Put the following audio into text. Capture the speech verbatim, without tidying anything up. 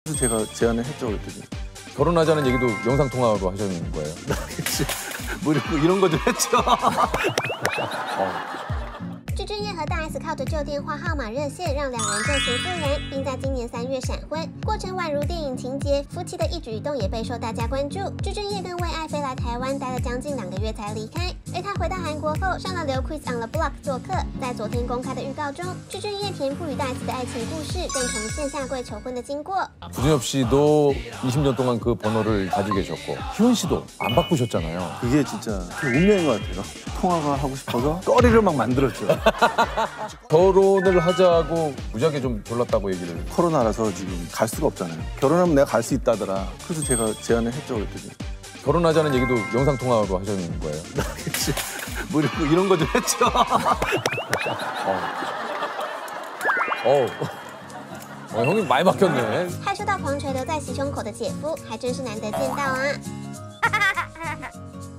그래서 제가 제안을 했죠, 그랬더니. 결혼하자는 얘기도 영상 통화로 하셨는 거예요? 뭐 이런, 이런 거 좀 했죠. 어. 具俊晔和大 S 靠着旧电话号码热线，让两人旧情复燃，并在今年三月闪婚，过程宛如电影情节。夫妻的一举一动也备受大家关注。具俊晔跟为爱飞来台湾，待了将近两个月才离开。而他回到韩国后，上了刘 Quiz on the Block 做客。在昨天公开的预告中，具俊晔填补与大 S 的爱情故事，更重现下跪求婚的经过。 구준엽 씨도 이십 년 동안 그 번호를 가지고 계셨고 희원 씨도 안 바꾸셨잖아요. 그게 진짜 운명인 것 같아요. 통화가 하고 싶어서 거리를 막 만들었죠. 결혼을 하자고 무지하게 좀 졸랐다고 얘기를. 코로나라서 지금 갈 수가 없잖아요. 결혼하면 내가 갈 수 있다더라. 그래서 제가 제안을 했죠, 그랬더니. 결혼하자는 얘기도 영상 통화로 하셨는 거예요? 뭐 이런, 이런 거 좀 했죠. 어. 어, 형님 많이 바뀌었네. 害羞到狂垂留在袭胸口的姐夫，还真是难得见到啊！